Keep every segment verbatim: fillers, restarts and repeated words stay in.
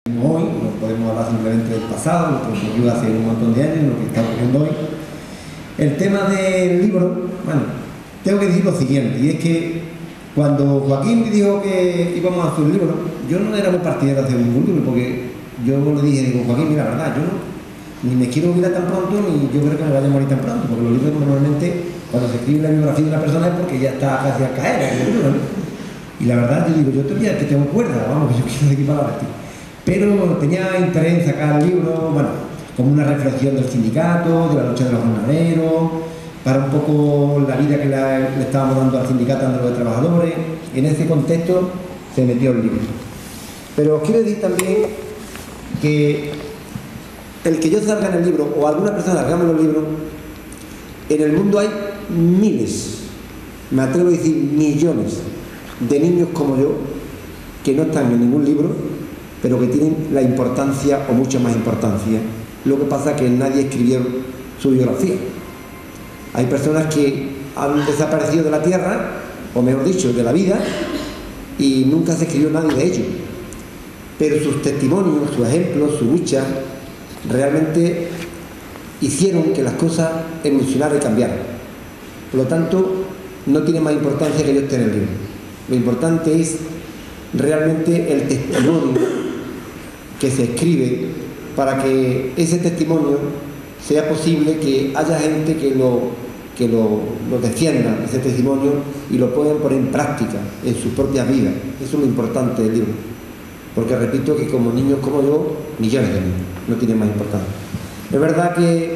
Hoy no podemos hablar simplemente del pasado, lo que ocurrió hace un montón de años, lo que está ocurriendo hoy. El tema del libro, bueno, tengo que decir lo siguiente, y es que cuando Joaquín me dijo que íbamos a hacer un libro, yo no era muy partidario de hacer ningún libro, porque yo le dije, digo, Joaquín, mira, la verdad, yo no, ni me quiero olvidar tan pronto, ni yo creo que me vaya a morir tan pronto, porque los libros normalmente, cuando se escribe la biografía de una persona es porque ya está casi a caer en el libro, ¿no? Y la verdad, yo digo, yo todavía que tengo cuerda, vamos, que yo quiero seguir para adelante. Pero tenía interés en sacar el libro, bueno, como una reflexión del sindicato, de la lucha de los jornaleros, para un poco la vida que le, le estábamos dando al sindicato de los trabajadores. En ese contexto se metió el libro. Pero os quiero decir también que el que yo salga en el libro, o alguna persona salga en los libros, en el mundo hay miles, me atrevo a decir millones, de niños como yo, que no están en ningún libro, pero que tienen la importancia o mucha más importancia. Lo que pasa es que nadie escribió su biografía. Hay personas que han desaparecido de la tierra, o mejor dicho, de la vida, y nunca se escribió nadie de ellos. Pero sus testimonios, sus ejemplos, su lucha, realmente hicieron que las cosas evolucionaran y cambiaran. Por lo tanto, no tiene más importancia que yo esté en el libro. Lo importante es realmente el testimonio que se escribe para que ese testimonio sea posible, que haya gente que lo, que lo, lo defienda, ese testimonio, y lo puedan poner en práctica en sus propias vidas. Eso es lo importante del libro. Porque repito que como niños como yo, millones de niños, no tienen más importancia. Es verdad que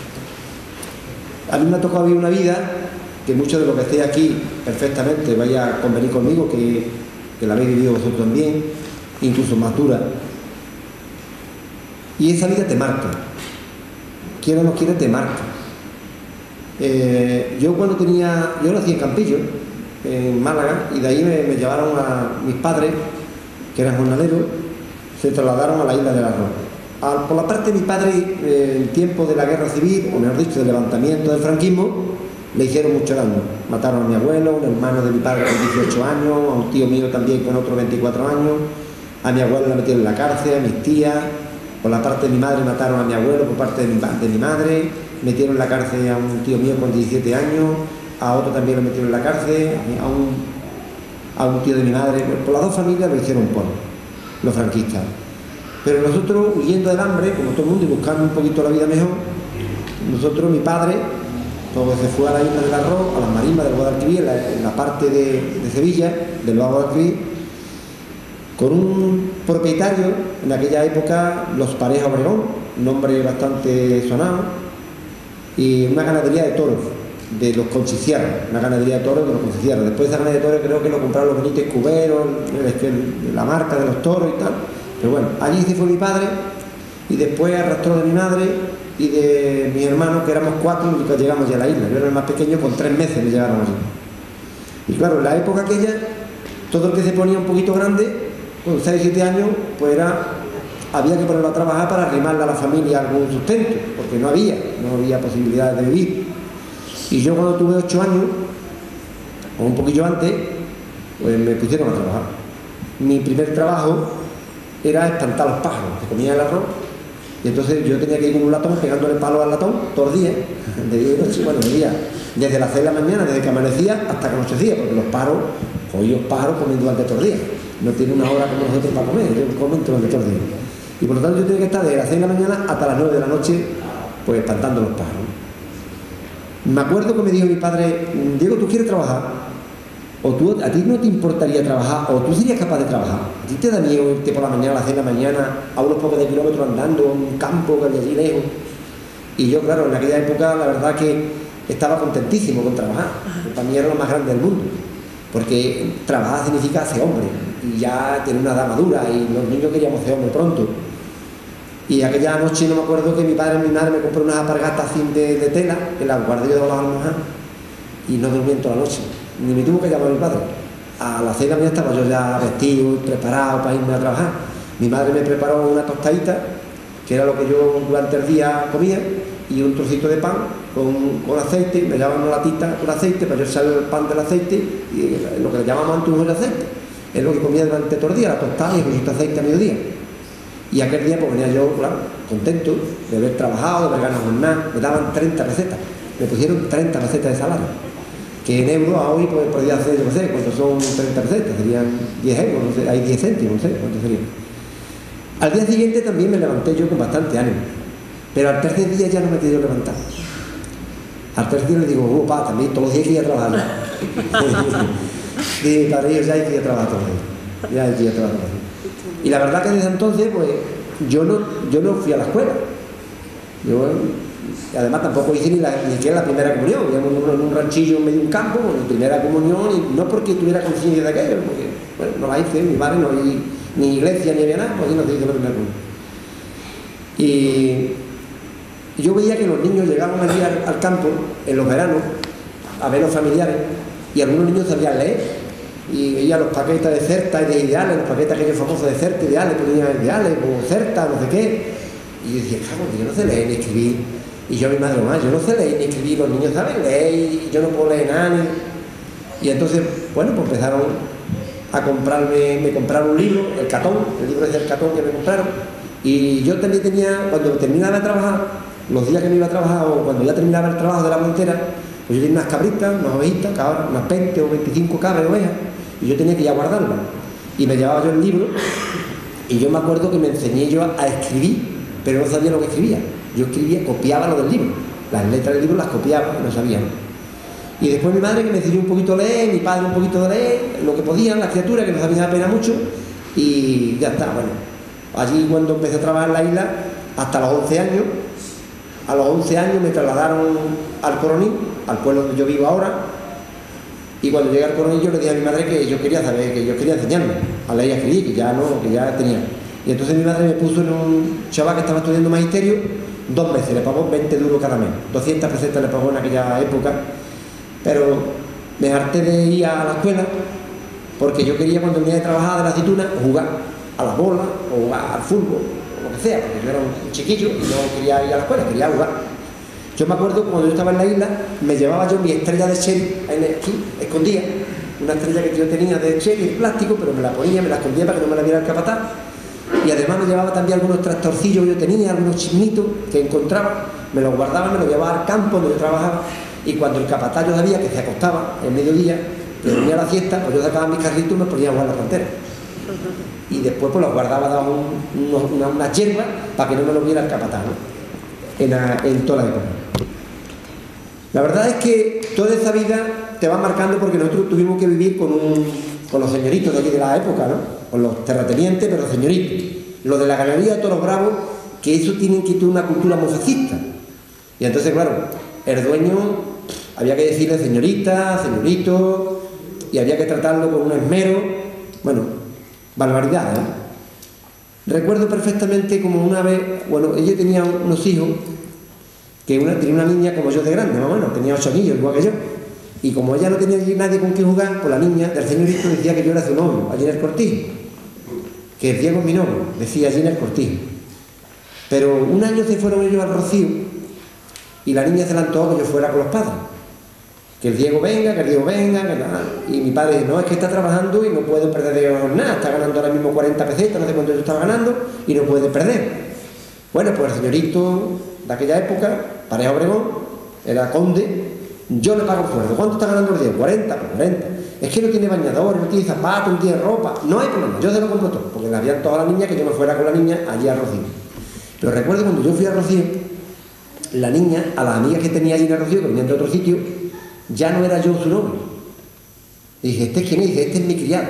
a mí me ha tocado vivir una vida que muchos de los que estéis aquí perfectamente vaya a convenir conmigo, que, que la habéis vivido vosotros también, incluso más dura. Y esa vida te marca. Quien no nos quiere, te marca. Eh, yo cuando tenía... Yo nací en Campillo, en Málaga, y de ahí me, me llevaron a mis padres, que eran jornaleros, se trasladaron a la isla del Arroz. Al, por la parte de mi padre, eh, en tiempo de la guerra civil, o mejor dicho, del levantamiento del franquismo, le hicieron mucho daño. Mataron a mi abuelo, un hermano de mi padre con dieciocho años, a un tío mío también con otros veinticuatro años, a mi abuelo le metieron en la cárcel, a mis tías. Por la parte de mi madre mataron a mi abuelo, por parte de mi, de mi madre, metieron en la cárcel a un tío mío con diecisiete años, a otro también lo metieron en la cárcel, a un, a un tío de mi madre. Por las dos familias lo hicieron por los franquistas. Pero nosotros, huyendo del hambre, como todo el mundo, y buscando un poquito la vida mejor, nosotros, mi padre, todo se fue a la isla del Arroz, a las marismas del Guadalquivir, en la, en la parte de, de Sevilla, del Bajo Guadalquivir, con un propietario, en aquella época, Los Pareja Obregón, un nombre bastante sonado, y una ganadería de toros, de los Conchicierros, una ganadería de toros de los Conchicierros. Después de esa ganadería de toros creo que lo compraron los Benítez Cubero, la marca de los toros y tal. Pero bueno, allí se fue mi padre, y después arrastró de mi madre y de mis hermanos, que éramos cuatro, y llegamos ya a la isla. Yo era el más pequeño, con tres meses me llegaron allí. Y claro, en la época aquella, todo el que se ponía un poquito grande, con seis o siete años, pues era, había que ponerlo a trabajar para arrimarle a la familia algún sustento, porque no había, no había posibilidad de vivir. Y yo cuando tuve ocho años, o un poquillo antes, pues me pusieron a trabajar. Mi primer trabajo era espantar los pájaros, se comía el arroz, y entonces yo tenía que ir con un latón pegándole palo al latón todos los días, de día y noche, bueno, de día, desde las seis de la mañana, desde que amanecía hasta que anochecía, porque los pájaros, jodidos pájaros, comen durante todo el día. No tiene una hora como nosotros para comer, ellos comen durante todo el día. Y por lo tanto yo tenía que estar desde las seis de la mañana hasta las nueve de la noche, pues espantando los pájaros. Me acuerdo que me dijo mi padre, Diego, ¿tú quieres trabajar? O tú, a ti no te importaría trabajar, o tú serías capaz de trabajar. A ti te da miedo irte por la mañana a las seis de la mañana a unos pocos de kilómetros andando, en un campo que hay allí lejos. Y yo, claro, en aquella época la verdad que estaba contentísimo con trabajar. Para mí era lo más grande del mundo, porque trabajar significa ser hombre, y ya tener una edad madura, y los niños queríamos ser hombre pronto. Y aquella noche no me acuerdo que mi padre y mi madre me compró unas alpargatas así de, de tela, que las guardé yo de las almohadas, y no dormí toda la noche. Ni me tuvo que llamar mi padre. A las seis de la mañana estaba yo ya vestido, preparado para irme a trabajar. Mi madre me preparó una tostadita, que era lo que yo durante el día comía, y un trocito de pan con, con aceite. Me daban una latita con aceite para yo echar el pan del aceite, y lo que le llamamos antes un de aceite. Es lo que comía durante todo el día, la tostada y un poquito de aceite a mediodía. Y aquel día pues venía yo, claro, contento de haber trabajado, de haber ganado jornada. Me daban treinta pesetas, me pusieron treinta pesetas de salario, que en euros a hoy pues, podría hacer, yo no sé, cuántos son treinta pesetas, serían diez euros, no sé, hay diez céntimos, no sé cuántos serían. Al día siguiente también me levanté yo con bastante ánimo, pero al tercer día ya no me quedé yo levantado. Al tercer día le digo, oh, pa, también todos los días que ir a trabajar. Dije, padre, yo ya hay que ir a trabajar todos los días, ya hay que ir a trabajar todos los días. Y la verdad que desde entonces, pues, yo no, yo no fui a la escuela. Yo, además, tampoco hice ni, la, ni siquiera la primera comunión. Vivíamos en un ranchillo en medio de un campo, con la primera comunión, y no porque tuviera conciencia de aquello, porque, bueno, no la hice, mi madre no había ni iglesia ni había nada, pues no se hizo la primera comunión. Y yo veía que los niños llegaban allí al, al campo, en los veranos, a ver los familiares, y algunos niños sabían leer. Y veía los paquetes de Certa y de Ideales, los paquetes aquellos famosos de Certa, Ideales, ponían Ideales, o Certa, no sé qué. Y yo decía, claro, yo no sé leer ni escribir. Y yo a mi madre, mamá, yo no sé leer ni escribir, los niños saben leer y yo no puedo leer nada. Ni... Y entonces, bueno, pues empezaron a comprarme, me compraron un libro, El Catón, el libro es del Catón que me compraron. Y yo también tenía, cuando terminaba de trabajar, los días que me iba a trabajar, o cuando ya terminaba el trabajo de la montera, pues yo tenía unas cabritas, unas ovejitas, unas veinte o veinticinco cabras, ovejas, y yo tenía que ir a guardarlas. Y me llevaba yo el libro, y yo me acuerdo que me enseñé yo a escribir, pero no sabía lo que escribía. Yo escribía, copiaba lo del libro. Las letras del libro las copiaba, no sabía, ¿no? Y después mi madre, que me enseñó un poquito a leer, mi padre un poquito de leer, lo que podían, las criaturas, que no sabían apenas mucho, y ya está, bueno. Allí cuando empecé a trabajar en la isla, hasta los once años, a los once años me trasladaron al Coronil, al pueblo donde yo vivo ahora, y cuando llegué al Coronil yo le dije a mi madre que yo quería saber, que yo quería enseñarme a leer y a escribir, que ya no, que ya tenía. Y entonces mi madre me puso en un chaval que estaba estudiando magisterio dos meses, le pagó veinte duros cada mes, doscientas pesetas le pagó en aquella época, pero me harté de ir a la escuela porque yo quería, cuando venía de trabajar de la aceituna, jugar a las bolas o jugar al fútbol o lo que sea, porque yo era un chiquillo y no quería ir a la escuela, quería jugar. Yo me acuerdo que cuando yo estaba en la isla, me llevaba yo mi estrella de cherry aquí, escondía, una estrella que yo tenía de cherry, de plástico, pero me la ponía, me la escondía para que no me la viera el capataz. Y además me llevaba también algunos tractorcillos que yo tenía, algunos chimitos que encontraba, me los guardaba, me los llevaba al campo donde yo trabajaba, y cuando el capataz yo sabía que se acostaba en mediodía, que venía a la siesta, pues yo sacaba mis carritos y me ponía a jugar la frontera. Y después pues los guardaba, daba un, unos, una, unas hierbas para que no me lo viera el capataz, ¿no? en, la, en toda la época. La verdad es que toda esa vida te va marcando, porque nosotros tuvimos que vivir con, un, con los señoritos de aquí de la época, ¿no? Con los terratenientes, pero señoritos. Los de la ganadería de toros bravos, que eso tienen que tener una cultura muy fascista. Y entonces, claro, el dueño había que decirle señorita, señorito, y había que tratarlo con un esmero. Bueno, barbaridad, ¿eh? Recuerdo perfectamente como una vez, bueno, ella tenía unos hijos, que una, tenía una niña como yo de grande, más o menos, tenía ocho niños, igual que yo. Y como ella no tenía nadie con quien jugar, pues la niña del señorito decía que yo era su novio, allí en el cortijo. Que el Diego es mi novio, decía allí en el cortijo. Pero un año se fueron ellos al Rocío y la niña se la antojó que yo fuera con los padres. Que el Diego venga, que el Diego venga, que nada. Y mi padre dice, no, es que está trabajando y no puede perder de nada, está ganando ahora mismo cuarenta pesetas, no sé cuánto yo estaba ganando, y no puede perder. Bueno, pues el señorito de aquella época, Pareja Obregón, era conde. Yo le pago el sueldo. ¿Cuánto está ganando el Diego? cuarenta, pues cuarenta. Es que no tiene bañadores, no tiene zapatos, no tiene ropa. No hay problema, yo se lo compro todo, porque le habían todas las niñas que yo me fuera con la niña allí a Rocío. Pero recuerdo cuando yo fui a Rocío, la niña, a las amigas que tenía allí en Rocío, que venían de otro sitio, ya no era yo su novio. Y dije, ¿este es quién es? Y dice, este es mi criado.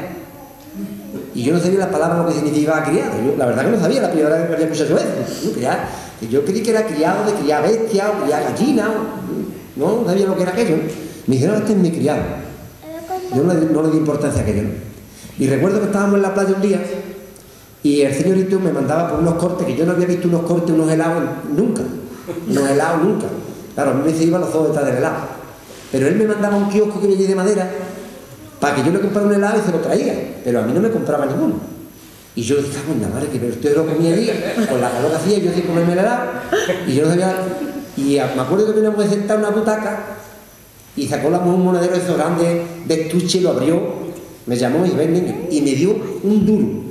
Y yo no sabía la palabra lo que significaba criado. Yo, la verdad que no sabía, la primera vez que había escuchado eso. Yo, criado, yo creí que era criado de criar bestia o criar gallina. O, no, no sabía lo que era aquello. Me dijeron, este es mi criado. Yo no le, no le di importancia a aquello, ¿no? Y recuerdo que estábamos en la playa un día y el señorito me mandaba por unos cortes, que yo no había visto unos cortes, unos helados nunca. Unos helados nunca. Claro, a mí me se iban los ojos detrás del helado. Pero él me mandaba un kiosco que venía de madera para que yo le comprara un helado y se lo traía. Pero a mí no me compraba ninguno. Y yo decía, pues nada, madre, que usted lo comía allí, con la calor que hacía, yo hacía comerme el helado, y yo no sabía. Y me acuerdo que teníamos que sentar en una butaca y sacó la mujer un monedero de esos grandes de estuche, lo abrió, me llamó y ven, niño, y me dio un duro.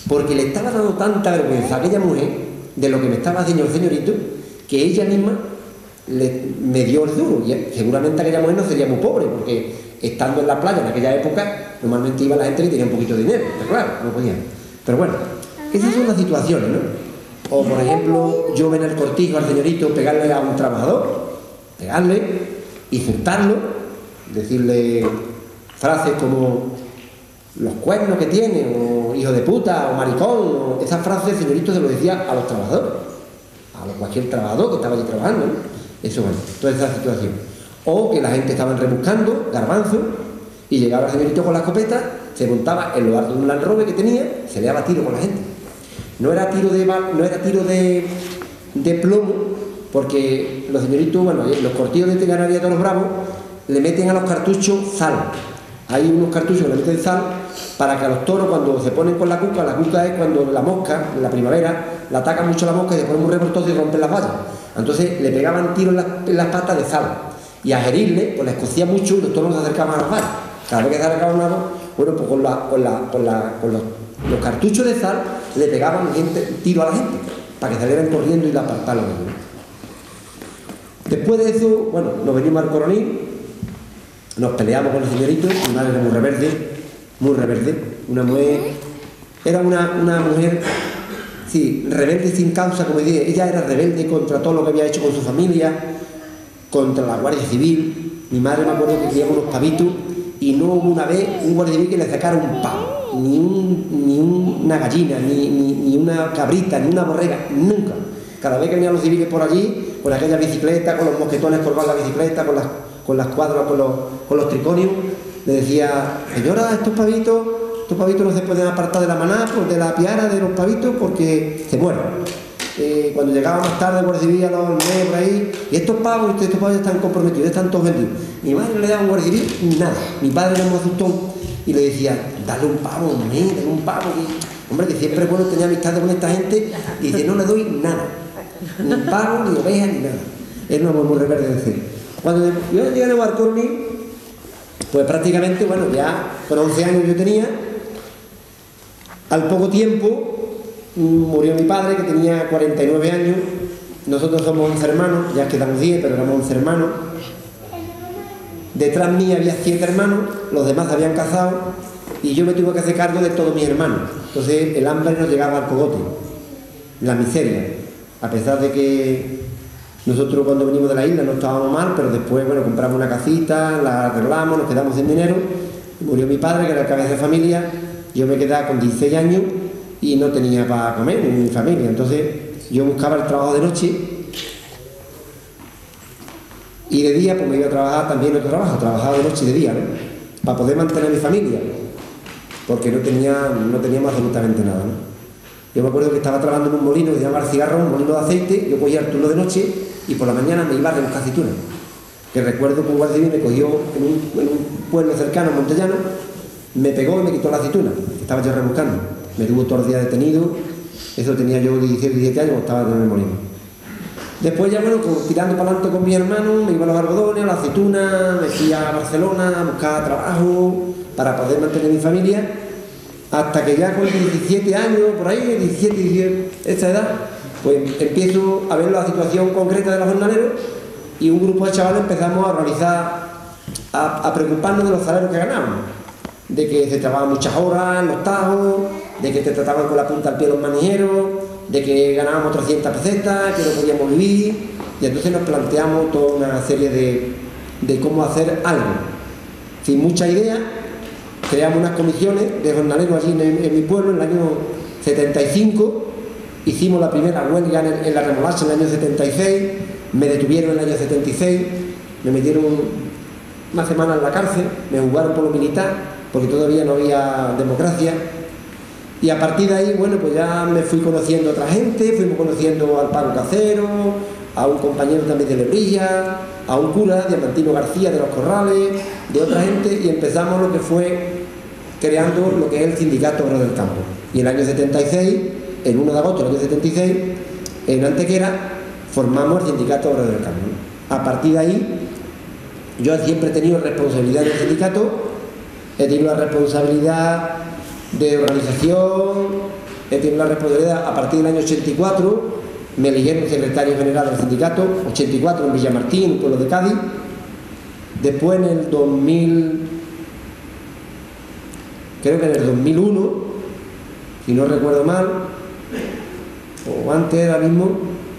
porque le estaba dando tanta vergüenza a aquella mujer de lo que me estaba haciendo el señorito, que ella misma le, me dio el duro. Y seguramente aquella mujer no sería muy pobre, porque estando en la playa en aquella época, normalmente iba la gente que tenía un poquito de dinero, pero claro, no podía. Pero bueno, esas son las situaciones, ¿no? O por ejemplo, yo ven el cortijo al señorito pegarle a un trabajador, pegarle, insultarlo, decirle frases como los cuernos que tiene, o hijo de puta, o maricón, o esas frases el señorito se lo decía a los trabajadores, a cualquier trabajador que estaba allí trabajando, ¿no? Eso, bueno, toda esa situación. O que la gente estaba rebuscando garbanzo y llegaba el señorito con la escopeta, se montaba en lo alto de un Land Rover que tenía, se le daba tiro con la gente. No era tiro de, no era tiro de, de plomo, porque los señoritos, bueno, los cortillos de Ganadería de los Bravos le meten a los cartuchos sal. Hay unos cartuchos que le meten sal para que a los toros, cuando se ponen con la cuca, la cuca es cuando la mosca, en la primavera, la ataca mucho la mosca y se pone muy revoltoso y rompen las vallas. Entonces le pegaban tiros en las, en las patas de sal. Y a herirle, pues le escocía mucho y los toros se acercaban a las vallas. Cada vez que se acercaban a uno, bueno, pues con, la, con, la, con, la, con los, los cartuchos de sal le pegaban gente, tiro a la gente, para que salieran corriendo y la apartaran. Después de eso, bueno, nos venimos al Coronil, nos peleamos con el señorito, mi madre era muy rebelde, muy rebelde, una mujer, era una, una mujer, sí, rebelde sin causa, como dije, ella era rebelde contra todo lo que había hecho con su familia, contra la Guardia Civil. Mi madre, me acuerdo que criaba unos pavitos y no hubo una vez un guardia civil que le sacara un pavo, ni, un, ni una gallina, ni, ni, ni una cabrita, ni una borrega, nunca. Cada vez que venían los civiles por allí, con aquella bicicleta, con los mosquetones colgados en la bicicleta, con las, con las cuadras, con los, con los triconios, le decía, señora, estos pavitos, estos pavitos no se pueden apartar de la manada, pues de la piara de los pavitos, porque se mueren. Eh, cuando llegaba más tarde el guardia civil a los nueve por ahí, y estos pavos, estos pavos están comprometidos, están todos vendidos. Mi madre no le daba un guardia civil, nada. Mi padre era muy asustón y le decía, dale un pavo, hombre, dale un pavo. Y, hombre, que siempre es bueno tener amistad con esta gente, y dice, no le doy nada. Ni pavo, ni oveja, ni nada. Es una muy rebelde de decir. Cuando yo llegué a Guarcorni, pues prácticamente, bueno, ya con once años yo tenía, al poco tiempo murió mi padre, que tenía cuarenta y nueve años. Nosotros somos once hermanos, ya quedamos diez, pero éramos once hermanos. Detrás mí había siete hermanos, los demás se habían casado, y yo me tuve que hacer cargo de todos mis hermanos. Entonces el hambre nos llegaba al cogote, la miseria. A pesar de que nosotros cuando venimos de la isla no estábamos mal, pero después, bueno, compramos una casita, la arreglamos, nos quedamos sin dinero. Murió mi padre, que era el cabeza de familia. Yo me quedaba con dieciséis años y no tenía para comer ni mi familia. Entonces yo buscaba el trabajo de noche y de día pues me iba a trabajar también otro trabajo, trabajaba de noche y de día, ¿no? Para poder mantener a mi familia, porque no tenía, no teníamos absolutamente nada, ¿no? Yo me acuerdo que estaba trabajando en un molino que se llama El Cigarro, un molino de aceite. Yo cogía el turno de noche y por la mañana me iba a rebuscar aceitunas. Que recuerdo que un guardia civil me cogió en un, en un pueblo cercano, Montellano, me pegó y me quitó la aceituna, que estaba yo rebuscando. Me tuvo todo el día detenido. Eso tenía yo diecisiete, diecisiete años, estaba en el molino. Después ya, bueno, tirando para adelante con mi hermano, me iba a los algodones, a la aceituna, me fui a Barcelona a buscar trabajo para poder mantener mi familia. Hasta que ya con diecisiete años, por ahí, diecisiete, diecisiete, esta edad, pues empiezo a ver la situación concreta de los jornaleros y un grupo de chavales empezamos a organizar, a, a preocuparnos de los salarios que ganábamos, de que se trabajaban muchas horas en los tajos, de que te trataban con la punta al pie los manijeros, de que ganábamos trescientas pesetas, que no podíamos vivir, y entonces nos planteamos toda una serie de, de cómo hacer algo. Sin mucha idea, creamos unas comisiones de jornaleros allí en, en mi pueblo en el año setenta y cinco, hicimos la primera huelga en, el, en la remolacha en el año setenta y seis, me detuvieron en el año setenta y seis, me metieron una semana en la cárcel, me jugaron por lo militar, porque todavía no había democracia, y a partir de ahí, bueno, pues ya me fui conociendo a otra gente, fuimos conociendo al Pablo Cacero, a un compañero también de Lebrilla, a un cura, Diamantino García de los Corrales, de otra gente, y empezamos lo que fue creando lo que es el Sindicato Obrero del Campo. Y en el año setenta y seis, el uno de agosto del año setenta y seis, en Antequera, formamos el Sindicato Obrero del Campo. A partir de ahí, yo siempre he tenido responsabilidad en el sindicato, he tenido la responsabilidad de organización, he tenido la responsabilidad a partir del año ochenta y cuatro, me eligieron secretario general del sindicato, ochenta y cuatro en Villamartín, un pueblo de Cádiz. Después en el dos mil, creo que en el dos mil uno, si no recuerdo mal, o antes ahora mismo,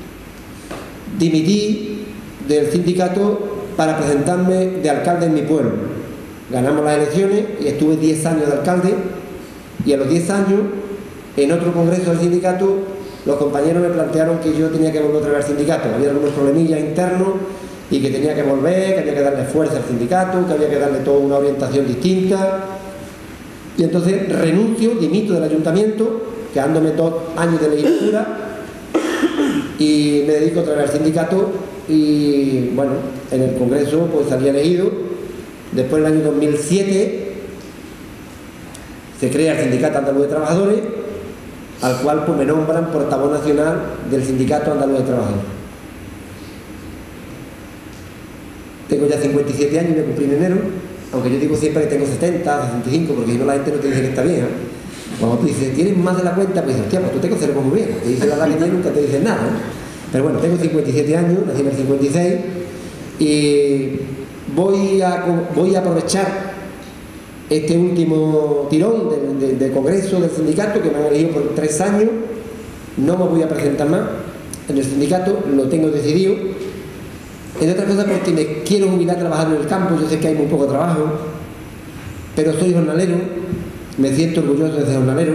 dimití del sindicato para presentarme de alcalde en mi pueblo. Ganamos las elecciones y estuve diez años de alcalde, y a los diez años, en otro congreso del sindicato, los compañeros me plantearon que yo tenía que volver otra vez al sindicato. Había algunos problemillas internos y que tenía que volver, que había que darle fuerza al sindicato, que había que darle toda una orientación distinta. Y entonces renuncio, dimito del ayuntamiento, quedándome dos años de legislatura, y me dedico otra vez al sindicato. Y bueno, en el congreso pues salí elegido. Después, en el año dos mil siete, se crea el Sindicato Andaluz de Trabajadores, al cual pues me nombran portavoz nacional del Sindicato Andaluz de Trabajadores. Tengo ya cincuenta y siete años, voy a cumplir en enero, aunque yo digo siempre que tengo setenta, sesenta y cinco, porque si no la gente no te dice que está vieja. Cuando tú dices, tienes más de la cuenta, pues dices, hostia, pues tú te conservas muy bien. Te dice la edad que tienes, nunca te dicen nada, ¿no? Pero bueno, tengo cincuenta y siete años, nací en el cincuenta y seis, y voy a, voy a aprovechar este último tirón de, de, de congreso del sindicato, que me han elegido por tres años. No me voy a presentar más en el sindicato, lo tengo decidido. Entre otras cosas porque me quiero jubilar trabajando en el campo. Yo sé que hay muy poco trabajo, pero soy jornalero, me siento orgulloso de ser jornalero.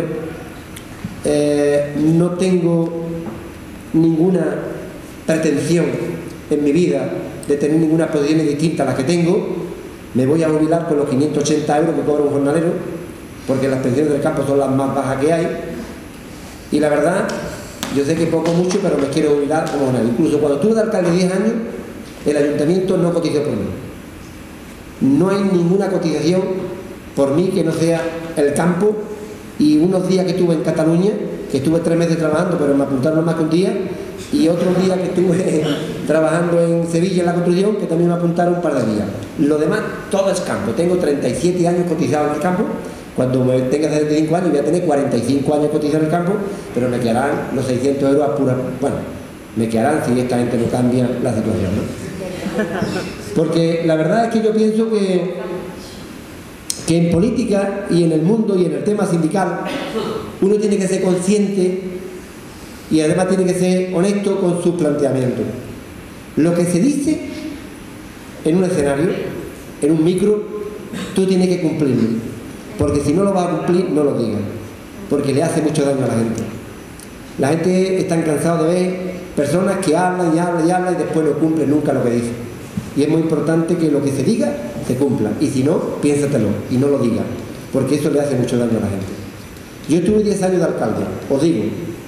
Eh, no tengo ninguna pretensión en mi vida de tener ninguna posición distinta a las que tengo. Me voy a jubilar con los quinientos ochenta euros que cobra un jornalero, porque las pensiones del campo son las más bajas que hay. Y la verdad, yo sé que poco mucho, pero me quiero jubilar como jornalero. Incluso cuando estuve de alcalde diez años, el ayuntamiento no cotizó por mí. No hay ninguna cotización por mí que no sea el campo. Y unos días que estuve en Cataluña, que estuve tres meses trabajando, pero me apuntaron más que un día, y otro día que estuve trabajando en Sevilla en la construcción, que también me apuntaron un par de días. Lo demás, todo es campo. Tengo treinta y siete años cotizados en el campo. Cuando me tenga setenta y cinco años voy a tener cuarenta y cinco años cotizados en el campo, pero me quedarán los seiscientos euros a pura... Bueno, me quedarán si esta gente no cambia la situación, ¿no? Porque la verdad es que yo pienso que, que en política y en el mundo y en el tema sindical uno tiene que ser consciente y además tiene que ser honesto con sus planteamientos. Lo que se dice en un escenario, en un micro, tú tienes que cumplirlo, porque si no lo vas a cumplir, no lo digas, porque le hace mucho daño a la gente. La gente está cansada de ver personas que hablan y hablan y hablan y después no cumplen nunca lo que dicen. Y es muy importante que lo que se diga, se cumpla, y si no, piénsatelo y no lo digas, porque eso le hace mucho daño a la gente. Yo estuve diez años de alcalde, os digo,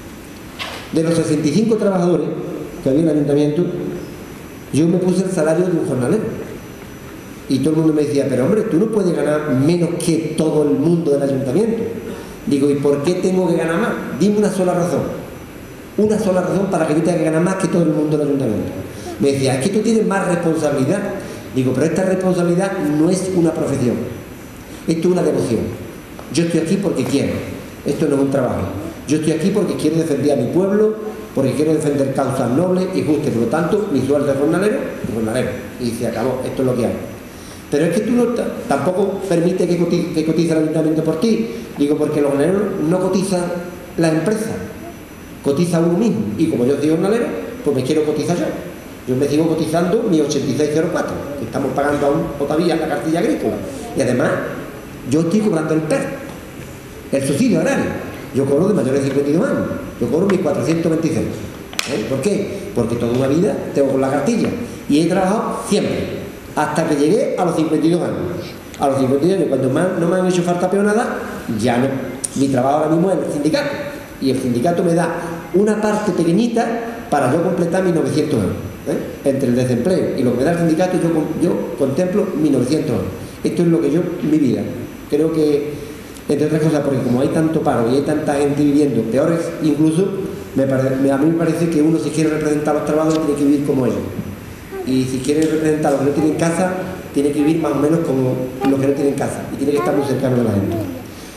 de los sesenta y cinco trabajadores que había en el ayuntamiento, yo me puse el salario de un jornalero. Y todo el mundo me decía, pero hombre, tú no puedes ganar menos que todo el mundo del ayuntamiento. Digo, ¿y por qué tengo que ganar más? Dime una sola razón. Una sola razón para que yo tenga que ganar más que todo el mundo del ayuntamiento. Me decía, es que tú tienes más responsabilidad. Digo, pero esta responsabilidad no es una profesión. Esto es una devoción. Yo estoy aquí porque quiero. Esto no es un trabajo. Yo estoy aquí porque quiero defender a mi pueblo, porque quiero defender causas nobles y justas. Por lo tanto, mi sueldo es jornalero, y jornalero. Y se acabó. Esto es lo que hay. Pero es que tú no, tampoco permite que cotice, que cotice el ayuntamiento por ti. Digo, porque los jornaleros no cotizan la empresa, cotiza uno mismo. Y como yo soy jornalero, pues me quiero cotizar yo. Yo me sigo cotizando mi ochenta y seis cero cuatro, que estamos pagando aún todavía en la cartilla agrícola. Y además, yo estoy cobrando el P E R, el subsidio agrario. Yo cobro de mayores de cincuenta y dos años. Yo cobro mis cuatrocientos veintiséis. ¿Eh? ¿Por qué? Porque toda una vida tengo con la cartilla. Y he trabajado siempre. Hasta que llegué a los cincuenta y dos años. A los cincuenta y dos años, cuando más no me han hecho falta peonada, ya no. Mi trabajo ahora mismo es el sindicato. Y el sindicato me da una parte pequeñita para yo completar mis novecientos euros. ¿eh? Entre el desempleo y lo que me da el sindicato, yo, yo contemplo mis novecientos euros. Esto es lo que yo, mi vida. Creo que, entre otras cosas, porque como hay tanto paro y hay tanta gente viviendo peores, incluso, me parece, a mí me parece que uno, si quiere representar a los trabajadores, tiene que vivir como ellos. Y si quiere representar a los que no tienen casa, tiene que vivir más o menos como los que no tienen casa y tiene que estar muy cercano de la gente.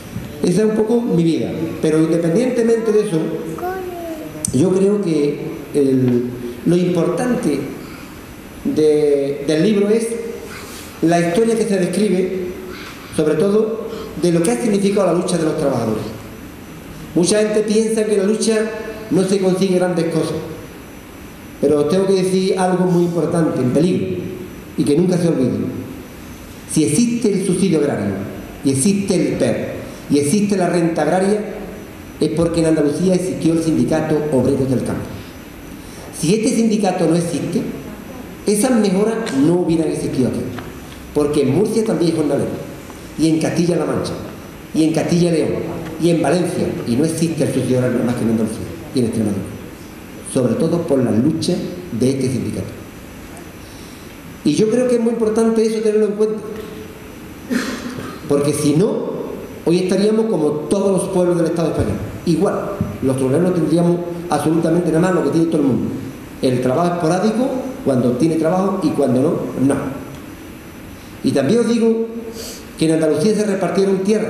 Esa es un poco mi vida. Pero independientemente de eso, yo creo que el, lo importante de, del libro es la historia que se describe, sobre todo de lo que ha significado la lucha de los trabajadores. Mucha gente piensa que la lucha no se consigue grandes cosas, pero os tengo que decir algo muy importante, en peligro, y que nunca se olvide. Si existe el subsidio agrario, y existe el P E R, y existe la renta agraria, es porque en Andalucía existió el sindicato Obreros del Campo. Si este sindicato no existe, esas mejoras no hubieran existido aquí, porque en Murcia también hay jornaleros, y en Castilla-La Mancha, y en Castilla-León, y en Valencia, y no existe el subsidio agrario más que en Andalucía y en Extremadura, sobre todo por la lucha de este sindicato. Y yo creo que es muy importante eso tenerlo en cuenta, porque si no, hoy estaríamos como todos los pueblos del Estado español, igual. Los troneros tendríamos absolutamente nada más lo que tiene todo el mundo: el trabajo esporádico, cuando tiene trabajo, y cuando no, no. Y también os digo que en Andalucía se repartieron tierras.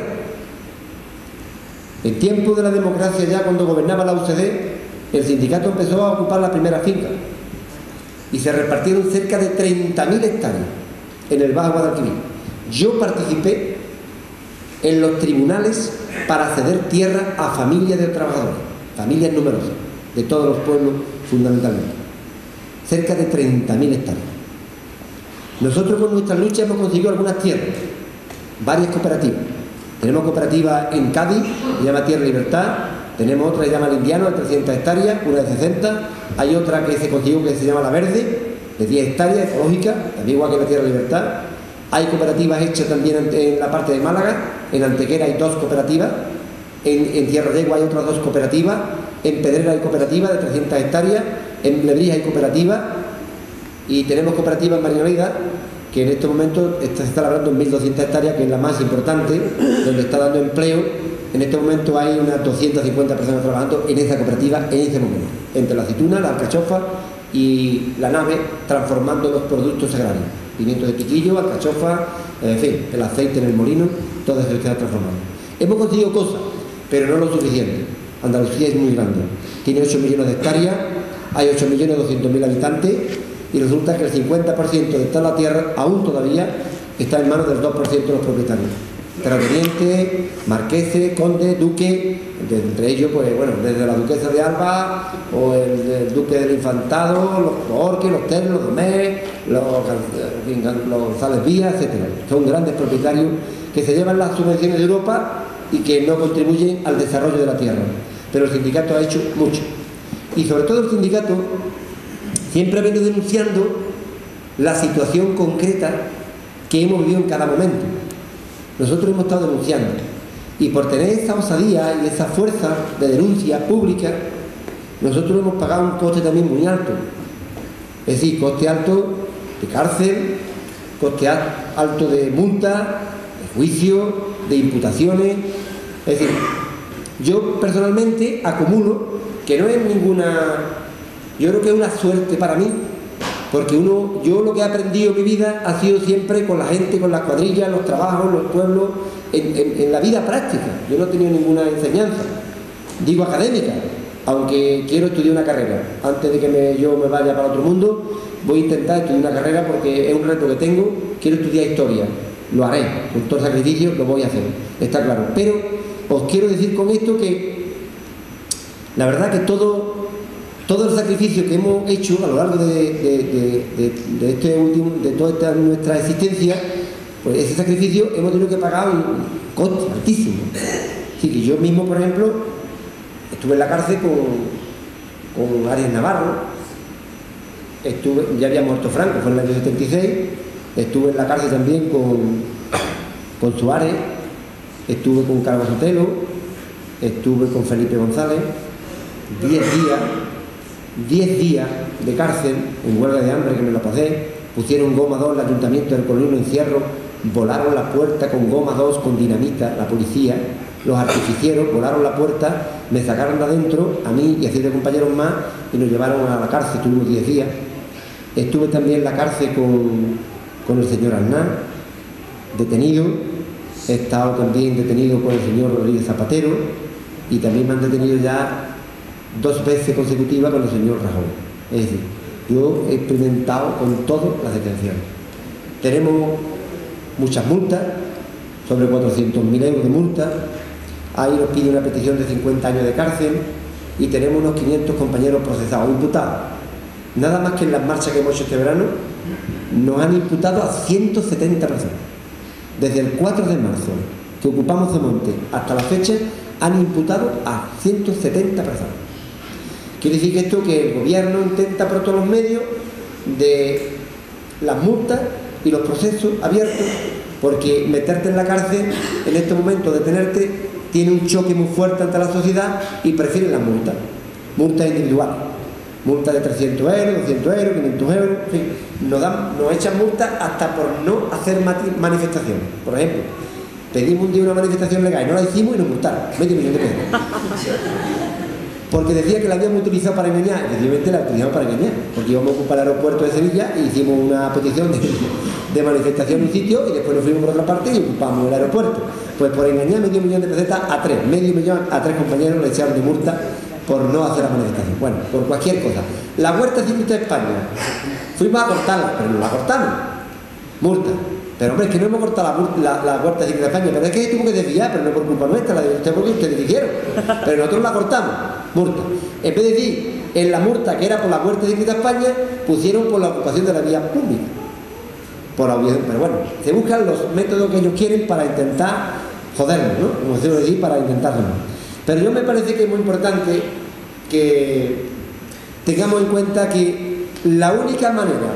En tiempo de la democracia, ya cuando gobernaba la U C D, el sindicato empezó a ocupar la primera finca y se repartieron cerca de treinta mil hectáreas en el Bajo Guadalquivir. Yo participé en los tribunales para ceder tierra a familias de trabajadores, familias numerosas, de todos los pueblos fundamentalmente. Cerca de treinta mil hectáreas. Nosotros con nuestra lucha hemos conseguido algunas tierras, varias cooperativas. Tenemos cooperativa en Cádiz, se llama Tierra Libertad. Tenemos otra que se llama El Indiano, de trescientas hectáreas, una de sesenta. Hay otra que se consiguió que se llama La Verde, de diez hectáreas, ecológica, también igual que la Tierra Libertad. Hay cooperativas hechas también en la parte de Málaga. En Antequera hay dos cooperativas. En, en Tierra de Egua hay otras dos cooperativas. En Pedrera hay cooperativa de trescientas hectáreas. En Lebrija hay cooperativa. Y tenemos cooperativa en Marinalida, que en este momento está, se está labrando en mil doscientas hectáreas, que es la más importante, donde está dando empleo. En este momento hay unas doscientas cincuenta personas trabajando en esa cooperativa en ese momento, entre la aceituna, la alcachofa y la nave, transformando los productos agrarios: pimiento de piquillo, alcachofa, en fin, el aceite en el molino, todo eso se está transformando. Hemos conseguido cosas, pero no lo suficiente. Andalucía es muy grande, tiene ocho millones de hectáreas, hay ocho millones doscientos mil habitantes, y resulta que el cincuenta por ciento de toda la tierra aún todavía está en manos del dos por ciento de los propietarios: terratenientes, marqueses, condes, duques, entre ellos, pues bueno, desde la duquesa de Alba o el, el duque del Infantado, los, los Orques, los Terres, los Domés, los, los González Vías, etcétera. Son grandes propietarios que se llevan las subvenciones de Europa y que no contribuyen al desarrollo de la tierra. Pero el sindicato ha hecho mucho. Y sobre todo el sindicato siempre ha venido denunciando la situación concreta que hemos vivido en cada momento. Nosotros hemos estado denunciando, y por tener esa osadía y esa fuerza de denuncia pública, nosotros hemos pagado un coste también muy alto. Es decir, coste alto de cárcel, coste alto de multa, de juicio, de imputaciones. Es decir, yo personalmente acumulo, que no es ninguna... Yo creo que es una suerte para mí, porque uno, yo lo que he aprendido en mi vida ha sido siempre con la gente, con las cuadrillas, los trabajos, los pueblos, en, en, en la vida práctica. Yo no he tenido ninguna enseñanza, digo académica, aunque quiero estudiar una carrera. Antes de que me, yo me vaya para otro mundo, voy a intentar estudiar una carrera porque es un reto que tengo. Quiero estudiar historia, lo haré, con todo el sacrificio lo voy a hacer, está claro. Pero os quiero decir con esto que la verdad que todo... Todo el sacrificio que hemos hecho a lo largo de, de, de, de, de, este último, de toda esta, nuestra existencia, pues ese sacrificio hemos tenido que pagar un coste altísimo. Así que yo mismo, por ejemplo, estuve en la cárcel con, con Arias Navarro, estuve, ya había muerto Franco, fue en el año setenta y seis, estuve en la cárcel también con, con Suárez, estuve con Carlos Sotelo, estuve con Felipe González, diez días. diez días de cárcel en huelga de hambre que me lo pasé. Pusieron goma dos, el ayuntamiento del Colino, encierro, volaron la puerta con goma dos, con dinamita, la policía, los artificieros volaron la puerta, me sacaron de adentro, a mí y a siete compañeros más, y nos llevaron a la cárcel. Tuvimos diez días. Estuve también en la cárcel con, con el señor Aznar, detenido, he estado también detenido con el señor Rodríguez Zapatero y también me han detenido ya dos veces consecutivas con el señor Rajoy. Es decir, yo he experimentado con todas las detenciones. Tenemos muchas multas, sobre cuatrocientos mil euros de multa. Ahí nos pide una petición de cincuenta años de cárcel y tenemos unos quinientos compañeros procesados, imputados. Nada más que en las marchas que hemos hecho este verano nos han imputado a ciento setenta personas. Desde el cuatro de marzo que ocupamos Cemonte hasta la fecha han imputado a ciento setenta personas. Quiere decir que esto que el gobierno intenta por todos los medios de las multas y los procesos abiertos, porque meterte en la cárcel en estos momentos, detenerte, tiene un choque muy fuerte ante la sociedad y prefieren las multas, multas individuales, multas de trescientos euros, doscientos euros, quinientos euros, en fin, nos, dan, nos echan multas hasta por no hacer manifestaciones. Por ejemplo, pedimos un día una manifestación legal y no la hicimos y nos multaron medio millón de pesos. Porque decía que la habíamos utilizado para engañar, efectivamente la utilizamos para engañar, porque íbamos a ocupar el aeropuerto de Sevilla y hicimos una petición de, de manifestación en un sitio y después nos fuimos por otra parte y ocupamos el aeropuerto. Pues por engañar medio millón de pesetas a tres, medio millón a tres compañeros le echaron de multa por no hacer la manifestación. Bueno, por cualquier cosa. La Huerta Ciclista de España, fuimos a cortarla, pero no la cortamos. Multa. Pero hombre, es que no hemos cortado la, la, la Huerta Ciclista de España, pero es que tuvo que desviar, pero no por culpa nuestra, la de usted porque ustedes hicieron. Pero nosotros la cortamos, multa. En vez de decir, en la multa que era por la Huerta Ciclista de España, pusieron por la ocupación de la vía pública. Por la, pero bueno, se buscan los métodos que ellos quieren para intentar jodernos, ¿no? Como se decir, para intentarlo. Pero yo me parece que es muy importante que tengamos en cuenta que la única manera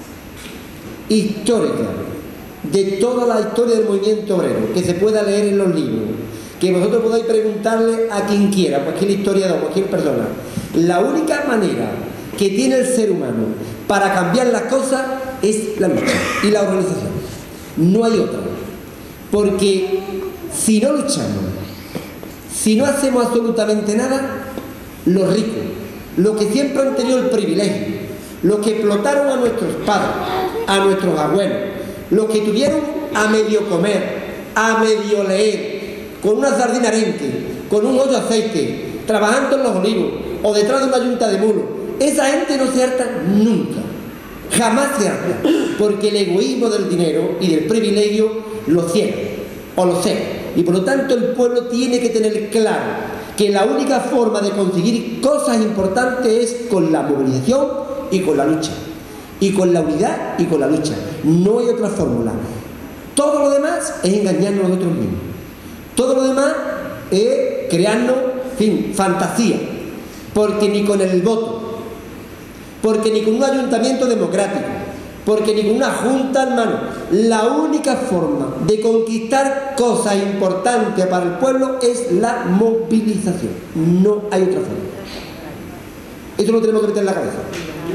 histórica de toda la historia del movimiento obrero que se pueda leer en los libros, que vosotros podáis preguntarle a quien quiera, cualquier historiador, cualquier persona, la única manera que tiene el ser humano para cambiar las cosas es la lucha y la organización. No hay otra. Porque si no luchamos, si no hacemos absolutamente nada, los ricos, los que siempre han tenido el privilegio, los que explotaron a nuestros padres, a nuestros abuelos, los que tuvieron a medio comer, a medio leer, con una sardina arenque, con un hoyo de aceite, trabajando en los olivos o detrás de una yunta de mulos, esa gente no se harta nunca, jamás se harta, porque el egoísmo del dinero y del privilegio lo ciega o lo cega, y por lo tanto el pueblo tiene que tener claro que la única forma de conseguir cosas importantes es con la movilización y con la lucha, y con la unidad y con la lucha. No hay otra fórmula. Todo lo demás es engañarnos a nosotros mismos. Todo lo demás es crearnos, en fin, fantasía. Porque ni con el voto, porque ni con un ayuntamiento democrático, porque ni con una junta, hermano, la única forma de conquistar cosas importantes para el pueblo es la movilización. No hay otra forma. Eso lo tenemos que meter en la cabeza.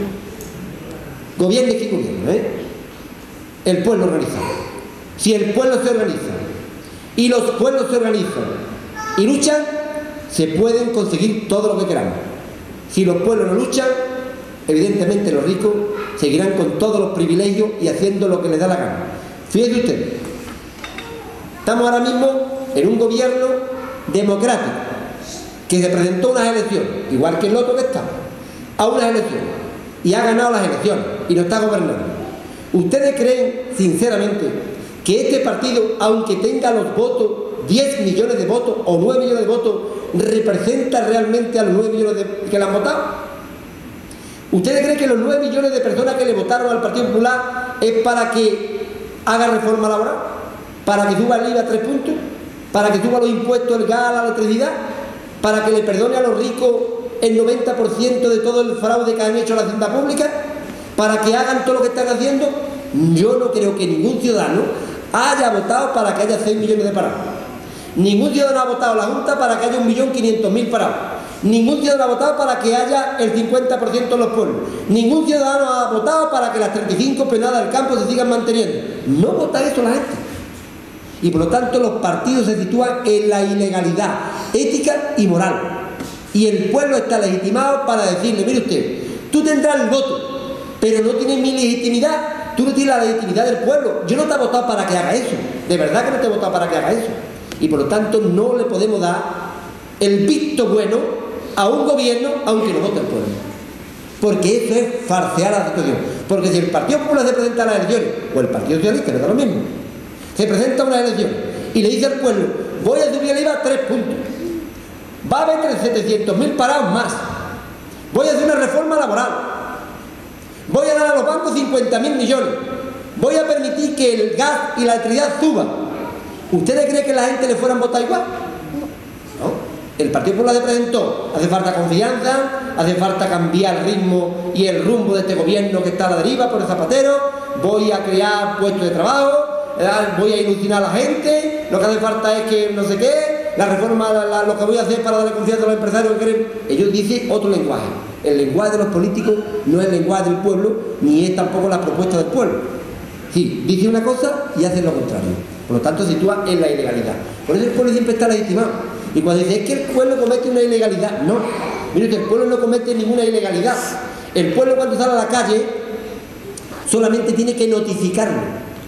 Gobierne quien gobierne, ¿eh? El pueblo organizado. Si el pueblo se organiza y los pueblos se organizan y luchan, se pueden conseguir todo lo que queramos. Si los pueblos no luchan, evidentemente los ricos seguirán con todos los privilegios y haciendo lo que les da la gana. Fíjense ustedes, estamos ahora mismo en un gobierno democrático que se presentó a unas elecciones, igual que el otro que estaba, a unas elecciones, y ha ganado las elecciones y lo está gobernando. ¿Ustedes creen, sinceramente, que este partido, aunque tenga los votos, diez millones de votos o nueve millones de votos, representa realmente a los nueve millones de, que le han votado? ¿Ustedes creen que los nueve millones de personas que le votaron al Partido Popular es para que haga reforma laboral? ¿Para que suba el I V A a tres puntos? ¿Para que suba los impuestos, el gas, la electricidad? ¿Para que le perdone a los ricos el noventa por ciento de todo el fraude que han hecho a la hacienda pública? ¿Para que hagan todo lo que están haciendo? Yo no creo que ningún ciudadano haya votado para que haya seis millones de parados. Ningún ciudadano ha votado a la Junta para que haya un millón quinientos mil parados. Ningún ciudadano ha votado para que haya el cincuenta por ciento de los pueblos. Ningún ciudadano ha votado para que las treinta y cinco penadas del campo se sigan manteniendo. No vota eso la gente. Y por lo tanto los partidos se sitúan en la ilegalidad ética y moral. Y el pueblo está legitimado para decirle, mire usted, tú tendrás el voto, pero no tienes mi legitimidad tú no tienes la legitimidad del pueblo. Yo no te he votado para que haga eso, de verdad que no te he votado para que haga eso. Y por lo tanto no le podemos dar el visto bueno a un gobierno aunque lo vote el pueblo, porque eso es farsear la situación. Porque si el Partido Popular se presenta a las elecciones, o el Partido Socialista, que da lo mismo, se presenta a unas elecciones y le dice al pueblo, voy a subir el I V A a tres puntos, va a haber setecientos mil parados más, voy a hacer una reforma laboral, voy a dar a los bancos cincuenta mil millones, voy a permitir que el gas y la electricidad suban, ¿ustedes creen que la gente le fueran a votar igual? No. El Partido Popular se presentó, hace falta confianza, hace falta cambiar el ritmo y el rumbo de este gobierno que está a la deriva por el Zapatero, voy a crear puestos de trabajo, voy a ilusionar a la gente, lo que hace falta es que no sé qué, la reforma, la, la, lo que voy a hacer para darle confianza a los empresarios que creen. Ellos dicen otro lenguaje. El lenguaje de los políticos no es el lenguaje del pueblo, ni es tampoco la propuesta del pueblo. Sí, dice una cosa y hace lo contrario. Por lo tanto, se sitúa en la ilegalidad. Por eso el pueblo siempre está legitimado. Y cuando dice, es que el pueblo comete una ilegalidad, no. Mire usted, el pueblo no comete ninguna ilegalidad. El pueblo cuando sale a la calle solamente tiene que notificarlo.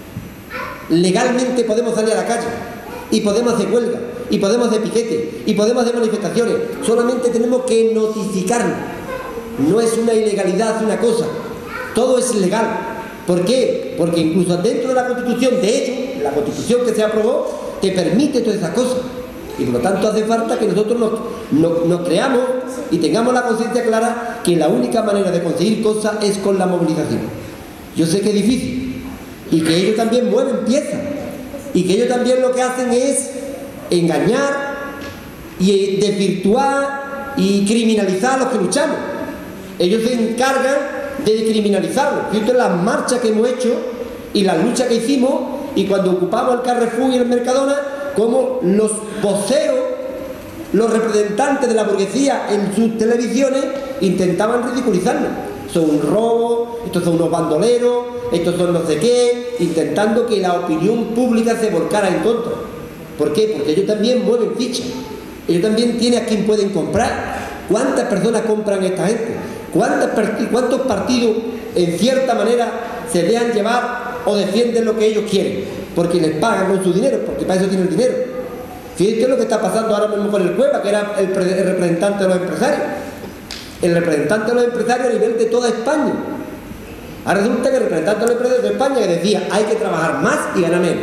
Legalmente podemos salir a la calle y podemos hacer huelga y podemos hacer piquete y podemos hacer manifestaciones. Solamente tenemos que notificarlo. No es una ilegalidad, es una cosa. Todo es legal. ¿Por qué? Porque incluso dentro de la Constitución, de hecho, la Constitución que se aprobó, te permite todas esas cosas. Y por lo tanto hace falta que nosotros nos, nos, nos creamos y tengamos la conciencia clara que la única manera de conseguir cosas es con la movilización. Yo sé que es difícil y que ellos también mueven piezas y que ellos también lo que hacen es engañar y desvirtuar y criminalizar a los que luchamos. Ellos se encargan de criminalizarlos. Fíjate las marchas que hemos hecho y las luchas que hicimos y cuando ocupamos el Carrefour y el Mercadona, como los voceros, los representantes de la burguesía en sus televisiones intentaban ridiculizarnos. Son un robo, estos son unos bandoleros, estos son no sé qué, intentando que la opinión pública se volcara en contra. ¿Por qué? Porque ellos también mueven fichas. Ellos también tienen a quien pueden comprar. ¿Cuántas personas compran esta gente? ¿Cuántas, ¿Cuántos partidos en cierta manera se dejan llevar o defienden lo que ellos quieren? Porque les pagan con su dinero, porque para eso tienen el dinero. Fíjense lo que está pasando ahora mismo con el Cueva, que era el, el representante de los empresarios. El representante de los empresarios a nivel de toda España. Ahora resulta que el representante de los empresarios de España que decía, hay que trabajar más y ganar menos.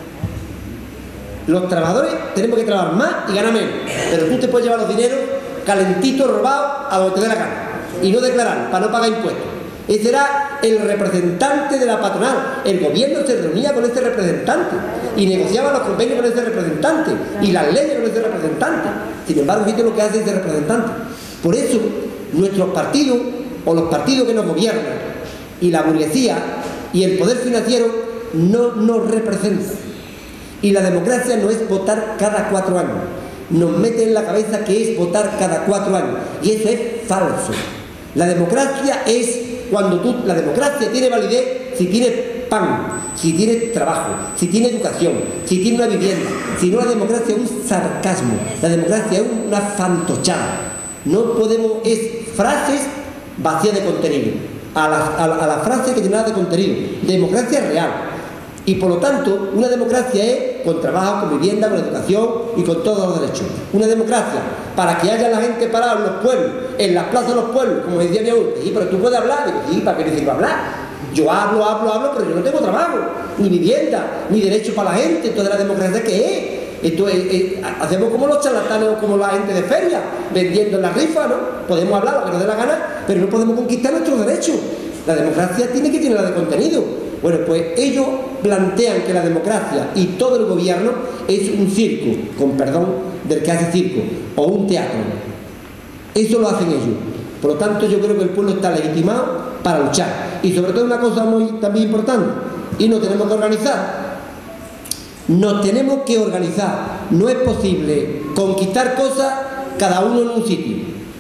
Los trabajadores tenemos que trabajar más y ganar menos. Pero tú te puedes llevar los dineros calentitos, robados, a donde te dé la gana. Y no declarar, para no pagar impuestos. Ese era el representante de la patronal. El gobierno se reunía con ese representante y negociaba los convenios con ese representante y las leyes con ese representante. Sin embargo, fíjate lo que hace ese representante. Por eso, nuestros partidos, o los partidos que nos gobiernan, y la burguesía, y el poder financiero, no nos representan. Y la democracia no es votar cada cuatro años. Nos mete en la cabeza que es votar cada cuatro años. Y eso es falso. La democracia es cuando tú, la democracia tiene validez si tienes pan, si tienes trabajo, si tienes educación, si tienes una vivienda. Si no, la democracia es un sarcasmo, la democracia es una fantochada. No podemos, es frases vacías de contenido, a la, a la, a la frase que tiene de contenido. Democracia real. Y por lo tanto, una democracia es con trabajo, con vivienda, con educación y con todos los derechos. Una democracia para que haya la gente parada en los pueblos, en las plazas de los pueblos, como decía mi abuelo, sí, pero tú puedes hablar. Digo, sí, ¿para qué me sirve hablar? Yo hablo, hablo, hablo, pero yo no tengo trabajo, ni vivienda, ni derechos para la gente. Entonces, ¿la democracia qué es? Esto es, es, hacemos como los charlatanes o como la gente de feria, vendiendo en la rifa, ¿no? Podemos hablar lo que nos dé la gana, pero no podemos conquistar nuestros derechos. La democracia tiene que tener de contenido. Bueno, pues ellos plantean que la democracia y todo el gobierno es un circo, con perdón del que hace circo, o un teatro. Eso lo hacen ellos. Por lo tanto, yo creo que el pueblo está legitimado para luchar. Y sobre todo una cosa muy también importante, y nos tenemos que organizar. Nos tenemos que organizar. No es posible conquistar cosas cada uno en un sitio.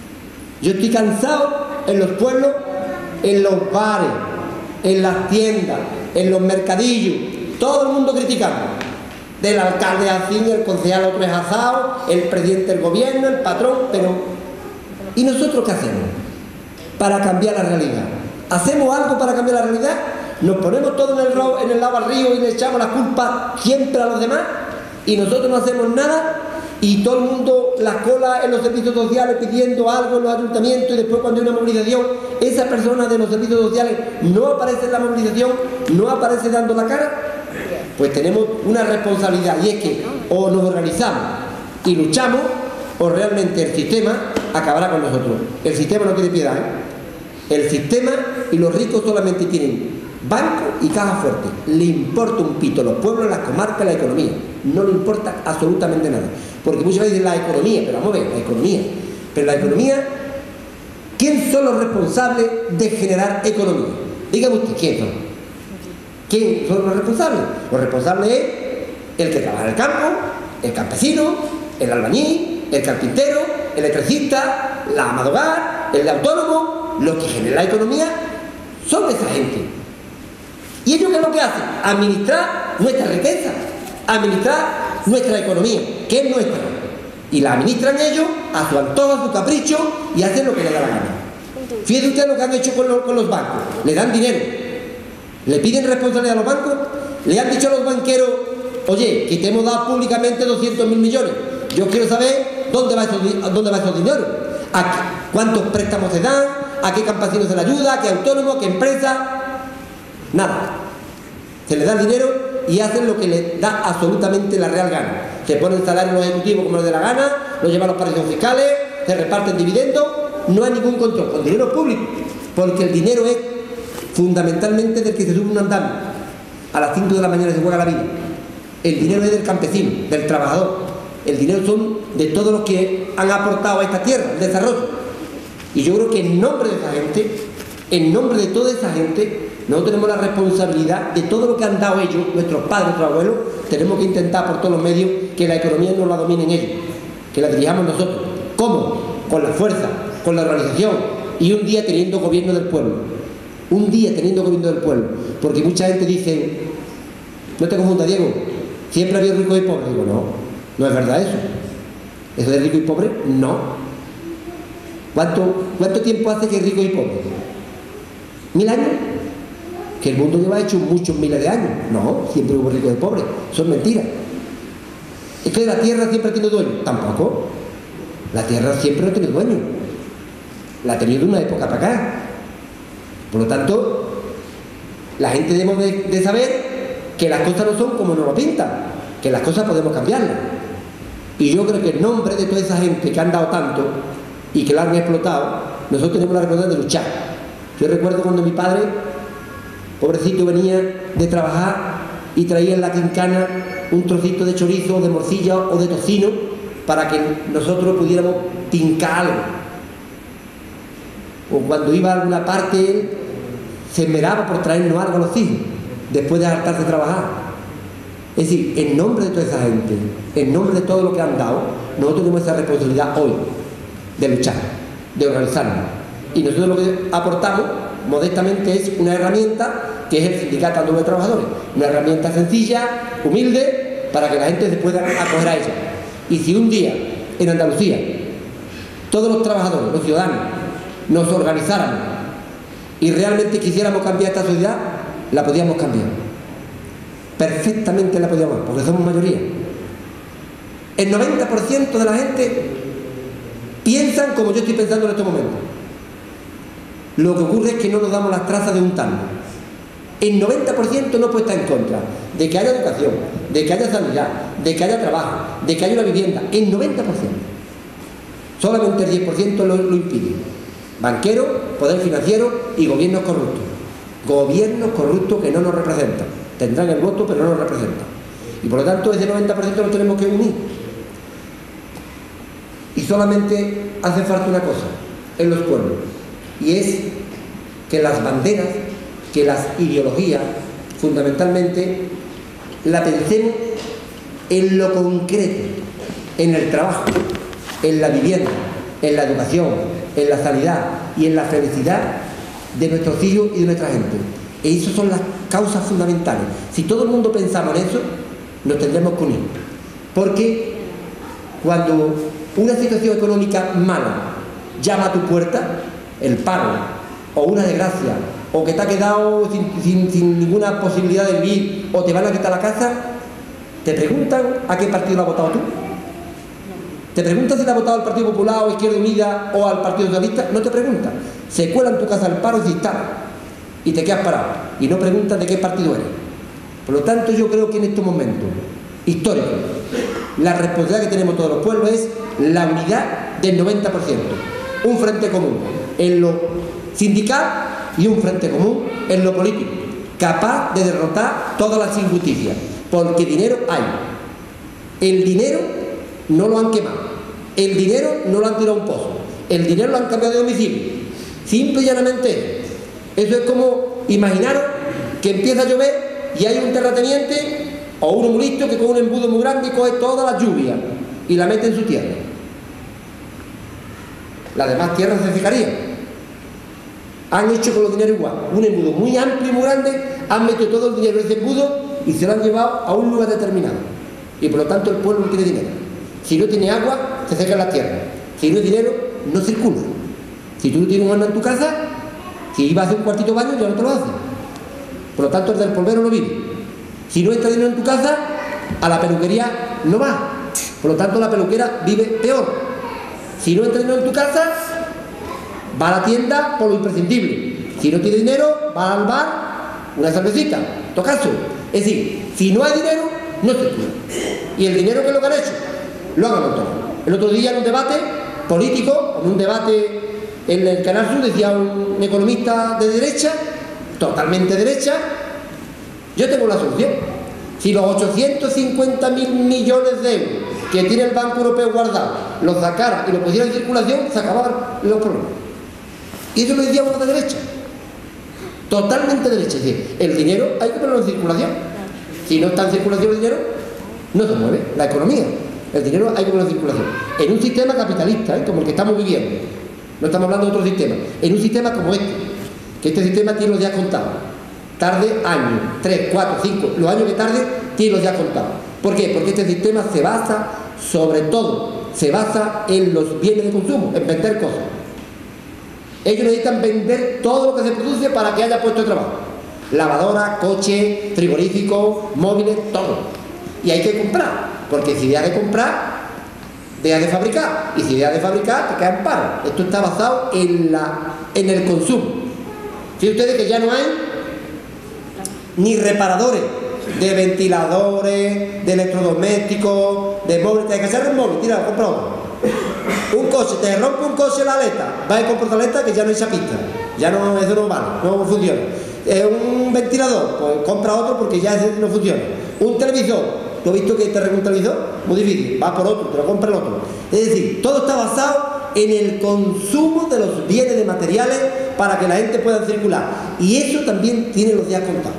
Yo estoy cansado en los pueblos, en los bares, en las tiendas, en los mercadillos, todo el mundo criticando. Del alcalde así, el concejal otro es asado, el presidente del gobierno, el patrón, pero... ¿Y nosotros qué hacemos para cambiar la realidad? ¿Hacemos algo para cambiar la realidad? nos ponemos todos en el, ro en el lado al río y le echamos la culpa siempre a los demás y nosotros no hacemos nada y todo el mundo la cola en los servicios sociales pidiendo algo en los ayuntamientos y después cuando hay una movilización, esa persona de los servicios sociales no aparece en la movilización, no aparece dando la cara. Pues tenemos una responsabilidad y es que o nos organizamos y luchamos o realmente el sistema acabará con nosotros. El sistema no tiene piedad, ¿eh? El sistema y los ricos solamente tienen banco y caja fuerte. Le importa un pito los pueblos, las comarcas, la economía. No le importa absolutamente nada. Porque muchas veces dicen la economía, pero vamos a ver, la economía. Pero la economía, ¿quién son los responsables de generar economía? Dígame usted, ¿quién son? ¿Quién son los responsables? Los responsables es el que trabaja en el campo, el campesino, el albañil, el carpintero, el electricista, la ama de hogar, el autónomo. Los que generan la economía son esa gente. ¿Y ellos qué es lo que hacen? Administrar nuestra riqueza, administrar nuestra economía, que es nuestra. Y la administran ellos a su antojo, a su capricho y hacen lo que les da la gana. Fíjense ustedes lo que han hecho con los, con los bancos. Le dan dinero. Le piden responsabilidad a los bancos. Le han dicho a los banqueros, oye, que te hemos dado públicamente doscientos mil millones. Yo quiero saber dónde va esos, dónde va esos dinero. ¿A qué, cuántos préstamos se dan? ¿A qué campesinos se le ayuda? ¿A qué autónomo? ¿A qué empresa? Nada. Se les da el dinero y hacen lo que les da absolutamente la real gana. Se ponen salarios los ejecutivos como les dé la gana, los llevan a los paraísos fiscales, se reparten dividendos, no hay ningún control con dinero público, porque el dinero es fundamentalmente del que se sube un andamio. A las cinco de la mañana se juega la vida. El dinero es del campesino, del trabajador. El dinero son de todos los que han aportado a esta tierra, el desarrollo. Y yo creo que en nombre de esa gente, en nombre de toda esa gente, nosotros tenemos la responsabilidad de todo lo que han dado ellos, nuestros padres, nuestros abuelos. Tenemos que intentar por todos los medios que la economía no la dominen ellos, que la dirijamos nosotros. ¿Cómo? Con la fuerza, con la organización y un día teniendo gobierno del pueblo. Un día teniendo gobierno del pueblo. Porque mucha gente dice, no te confundas, Diego, siempre ha habido ricos y pobres. Digo, no, no es verdad eso. ¿Eso de rico y pobre? No. ¿Cuánto, cuánto tiempo hace que es rico y pobre? ¿Mil años? Que el mundo lleva hecho muchos miles de años. No, siempre hubo ricos y pobres. Son mentiras. Es que la tierra siempre ha tenido dueño. Tampoco. La tierra siempre no ha tenido dueño. La ha tenido de una época para acá. Por lo tanto, la gente debemos de, de saber que las cosas no son como nos lo pintan, que las cosas podemos cambiarlas. Y yo creo que en nombre de toda esa gente que han dado tanto y que la han explotado, nosotros tenemos la responsabilidad de luchar. Yo recuerdo cuando mi padre, pobrecito, venía de trabajar y traía en la quincana un trocito de chorizo, de morcilla o de tocino para que nosotros pudiéramos tincar algo. O cuando iba a alguna parte, él se esmeraba por traernos algo a los hijos, después de hartarse de trabajar. Es decir, en nombre de toda esa gente, en nombre de todo lo que han dado, nosotros tenemos esa responsabilidad hoy de luchar, de organizarnos. Y nosotros lo que aportamos, modestamente, es una herramienta que es el Sindicato Andaluz de Trabajadores. Una herramienta sencilla, humilde, para que la gente se pueda acoger a ella. Y si un día, en Andalucía, todos los trabajadores, los ciudadanos, nos organizáramos y realmente quisiéramos cambiar esta sociedad, la podíamos cambiar. Perfectamente la podíamos, porque somos mayoría. El noventa por ciento de la gente piensan como yo estoy pensando en estos momentos. Lo que ocurre es que no nos damos las trazas de un tango. El noventa por ciento no puede estar en contra de que haya educación, de que haya sanidad, de que haya trabajo, de que haya una vivienda. El noventa por ciento. Solamente el diez por ciento lo, lo impide. Banqueros, poder financiero y gobiernos corruptos. Gobiernos corruptos que no nos representan. Tendrán el voto, pero no nos representan. Y por lo tanto, ese noventa por ciento lo tenemos que unir. Y solamente hace falta una cosa en los pueblos, y es que las banderas, que las ideologías, fundamentalmente, la pensemos en lo concreto, en el trabajo, en la vivienda, en la educación, en la sanidad y en la felicidad de nuestros hijos y de nuestra gente. Y esas son las causas fundamentales. Si todo el mundo pensamos en eso, nos tendremos que unir. Porque cuando una situación económica mala llama a tu puerta, el paro, o una desgracia, o que te ha quedado sin, sin, sin ninguna posibilidad de vivir, o te van a quitar la casa, ¿te preguntan a qué partido lo has votado tú? ¿Te preguntan si te ha votado al Partido Popular o Izquierda Unida o al Partido Socialista? No te preguntan. Se cuelan tu casa al paro y se instalan. Y te quedas parado. Y no preguntan de qué partido eres. Por lo tanto, yo creo que en estos momentos históricos, la responsabilidad que tenemos todos los pueblos es la unidad del noventa por ciento. Un frente común en lo sindical y un frente común en lo político, capaz de derrotar todas las injusticias. Porque dinero hay. El dinero no lo han quemado. El dinero no lo han tirado a un pozo. El dinero lo han cambiado de domicilio. Simple y llanamente. Eso es como imaginaros que empieza a llover y hay un terrateniente o un humorista que con un embudo muy grande coge toda la lluvia y la mete en su tierra. Las demás tierras se secarían. Han hecho con los dineros igual. Un embudo muy amplio y muy grande, han metido todo el dinero en ese embudo y se lo han llevado a un lugar determinado. Y por lo tanto el pueblo no tiene dinero. Si no tiene agua, se seca la tierra. Si no hay dinero, no circula. Si tú no tienes un horno en tu casa, si ibas a hacer un cuartito baño, ya no te lo haces. Por lo tanto, el del polvero no vive. Si no está dinero en tu casa, a la peluquería no va. Por lo tanto, la peluquera vive peor. Si no entra dinero en tu casa, va a la tienda por lo imprescindible. Si no tiene dinero, va al bar, una cervecita, tocazo. Es decir, si no hay dinero, no circula. Y el dinero, que es lo que han hecho, lo han amontado. El otro día en un debate político, en un debate en el Canal Sur, decía un economista de derecha, totalmente derecha, yo tengo la solución. Si los ochocientos cincuenta mil millones de euros que tiene el Banco Europeo guardado los sacara y los pusiera en circulación, se acababan los problemas. Y eso lo decía uno de derecha. Totalmente derecha. Es decir, el dinero hay que ponerlo en circulación. Si no está en circulación el dinero, no se mueve la economía. El dinero hay que ponerlo en circulación. En un sistema capitalista, ¿eh? como el que estamos viviendo. No estamos hablando de otro sistema. En un sistema como este, que este sistema tiene los días contados. Tarde años, tres, cuatro, cinco, los años que tarde tiene los días contados. ¿Por qué? Porque este sistema se basa, sobre todo, se basa en los bienes de consumo, en vender cosas. Ellos necesitan vender todo lo que se produce para que haya puesto de trabajo. Lavadora, coche, frigorífico, móviles, todo. Y hay que comprar, porque si deja de comprar, deja de fabricar. Y si deja de fabricar, te queda en paro. Esto está basado en, la, en el consumo. Fíjense ustedes que ya no hay ni reparadores de ventiladores, de electrodomésticos, de móviles. Te hay que hacer un móvil, tira, compra otro. Un coche, te rompe un coche la aleta, vas y compras la aleta que ya no hay chapista, ya no, eso no vale, no funciona. Eh, un ventilador, pues compra otro porque ya ese no funciona. Un televisor, ¿tú has visto que te regala un televisor? Muy difícil, vas por otro, te lo compra el otro. Es decir, todo está basado en el consumo de los bienes de materiales para que la gente pueda circular. Y eso también tiene los días contados.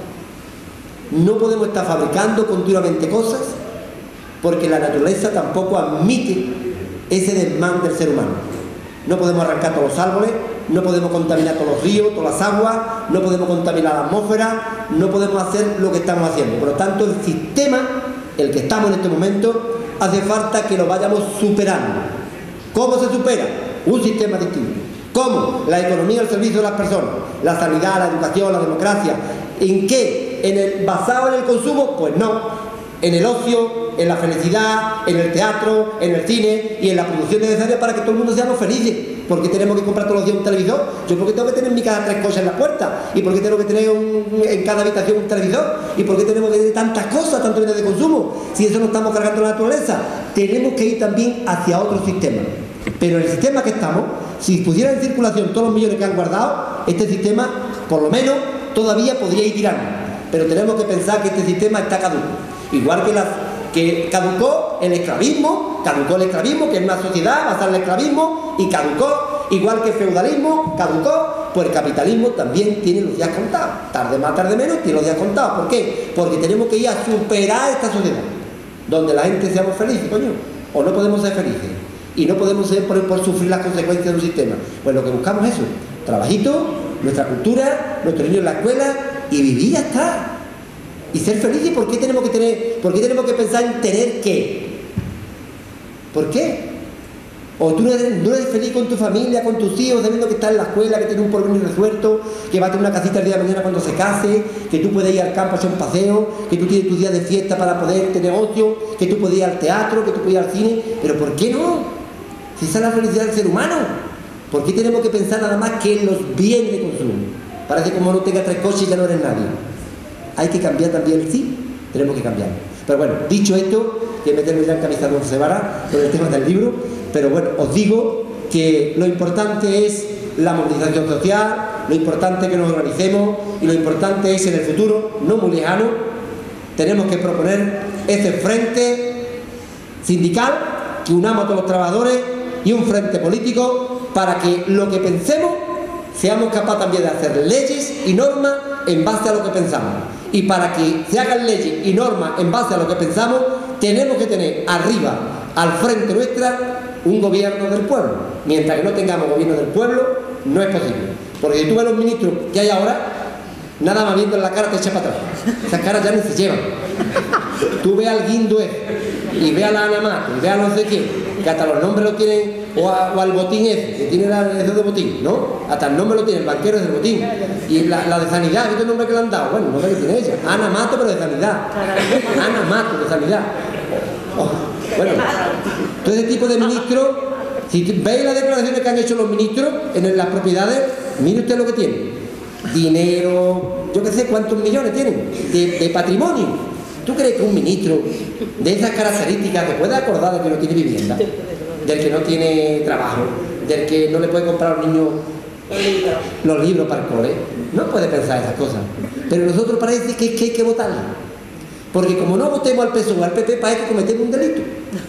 No podemos estar fabricando continuamente cosas porque la naturaleza tampoco admite ese desmán del ser humano. No podemos arrancar todos los árboles, no podemos contaminar todos los ríos, todas las aguas, no podemos contaminar la atmósfera, no podemos hacer lo que estamos haciendo. Por lo tanto, el sistema, el que estamos en este momento, hace falta que lo vayamos superando. ¿Cómo se supera? Un sistema distinto. ¿Cómo? La economía al servicio de las personas, la sanidad, la educación, la democracia. ¿En qué? ¿En el, basado en el consumo? Pues no. En el ocio, en la felicidad, en el teatro, en el cine y en la producción necesaria para que todo el mundo seamos felices. ¿Por qué tenemos que comprar todos los días un televisor? Yo porque tengo que tener en mi casa tres cosas en la puerta. ¿Y por qué tengo que tener un, en cada habitación un televisor? ¿Y por qué tenemos que tener tantas cosas, tantos bienes de consumo? Si eso no estamos cargando la naturaleza, tenemos que ir también hacia otro sistema. Pero en el sistema que estamos, si pusiera en circulación todos los millones que han guardado, este sistema, por lo menos, todavía podría ir tirando. Pero tenemos que pensar que este sistema está caduco. Igual que, la, que caducó el esclavismo, caducó el esclavismo, que es una sociedad basada en el esclavismo, y caducó, igual que el feudalismo, caducó, pues el capitalismo también tiene los días contados. Tarde más, tarde menos, tiene los días contados. ¿Por qué? Porque tenemos que ir a superar esta sociedad, donde la gente seamos felices, coño, o no podemos ser felices, y no podemos ser por, por sufrir las consecuencias de un sistema. Pues lo que buscamos es eso, trabajito, nuestra cultura, nuestros niños en la escuela, y vivir ya está. Y ser felices. ¿Por qué tenemos que tener, por qué tenemos que pensar en tener qué? ¿Por qué? O tú no eres, no eres feliz con tu familia, con tus hijos, sabiendo que estás en la escuela, que tiene un porvenir resuelto, que va a tener una casita el día de mañana cuando se case, que tú puedes ir al campo a hacer un paseo, que tú tienes tus días de fiesta para poder tener ocio, que tú puedes ir al teatro, que tú puedes ir al cine. Pero ¿por qué no? Si esa es la felicidad del ser humano. ¿Por qué tenemos que pensar nada más que en los bienes de consumo? Parece como no tenga tres coches y ya no eres nadie. Hay que cambiar también el sí, tenemos que cambiar. Pero bueno, dicho esto, que meterme ya en camisa de once varas por el tema del libro, pero bueno, os digo que lo importante es la movilización social, lo importante es que nos organicemos y lo importante es en el futuro, no muy lejano, tenemos que proponer ese frente sindical que unamos a todos los trabajadores y un frente político para que lo que pensemos seamos capaces también de hacer leyes y normas en base a lo que pensamos. Y para que se hagan leyes y normas en base a lo que pensamos, tenemos que tener arriba, al frente nuestra, un gobierno del pueblo. Mientras que no tengamos gobierno del pueblo, no es posible. Porque si tú ves los ministros que hay ahora, nada más viendo en la cara te echa para atrás. Esas caras ya ni se llevan. Tú ves al Guindo y ve a la Ana Mato, y ve a no sé quién, que hasta los nombres lo tienen, o, a, o al botín ese, que tiene la ese de botín, ¿no? Hasta el nombre lo tiene, el banquero es del botín. Y la, la de sanidad, ¿qué es el nombre que le han dado? Bueno, no sé qué tiene ella. Ana Mato, pero de sanidad. Ana Mato, de sanidad. Oh, bueno, todo ese tipo de ministros, si veis las declaraciones que han hecho los ministros en las propiedades, mire usted lo que tienen. Dinero, yo qué sé cuántos millones tienen de, de patrimonio. ¿Tú crees que un ministro de esas características se puede acordar de que no tiene vivienda, del que no tiene trabajo, del que no le puede comprar a los niños los libros para el cole? No puede pensar esas cosas. Pero nosotros parece que, que hay que votarle. Porque como no votemos al P S O E o al P P, parece que cometemos un delito.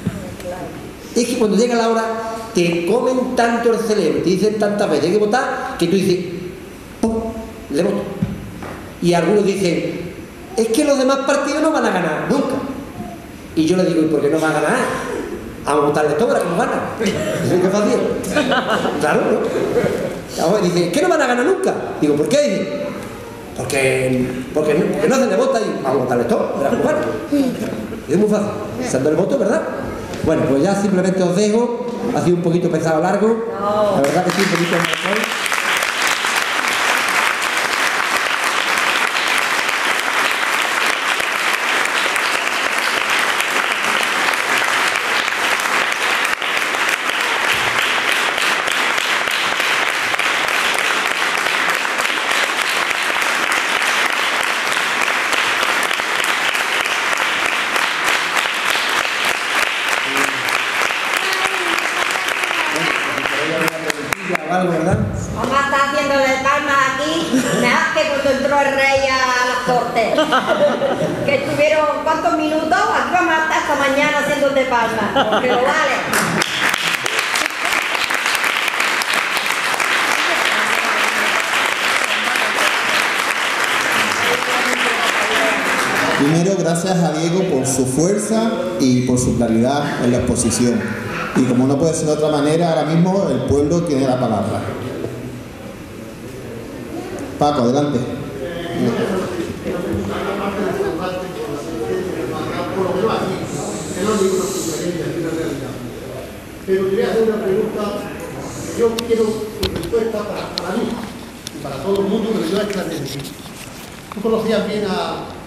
Es que cuando llega la hora, te comen tanto el cerebro, te dicen tantas veces hay que votar, que tú dices, ¡pum!, le voto. Y algunos dicen, es que los demás partidos no van a ganar nunca. Y yo le digo, ¿y por qué no van a ganar? Vamos a votarle todo para que nos ganan. ¿Es que fácil? Claro, ¿no? Ahora dice, ¿qué no van a ganar nunca? Digo, ¿por qué? Dice, porque, porque, no, porque no hacen de vota y vamos a votarle todo para que nos ganan. Es muy fácil. Usando el voto, ¿verdad? Bueno, pues ya simplemente os dejo. Ha sido un poquito pesado largo. La verdad que sí, un poquito mejor. ¿Verdad? Mamá está haciéndole palmas aquí, nada que cuando entró el rey a las cortes. Que estuvieron cuántos minutos, aquí vamos a estar hasta mañana haciéndole palmas, porque lo vale. Primero, gracias a Diego por su fuerza y por su claridad en la exposición. Y como no puede ser de otra manera, ahora mismo el pueblo tiene la palabra. Paco, adelante. Pero quería hacer una pregunta. Yo quiero una respuesta para, para mí y para todo el mundo, pero yo es que la necesito. Tú conocías bien a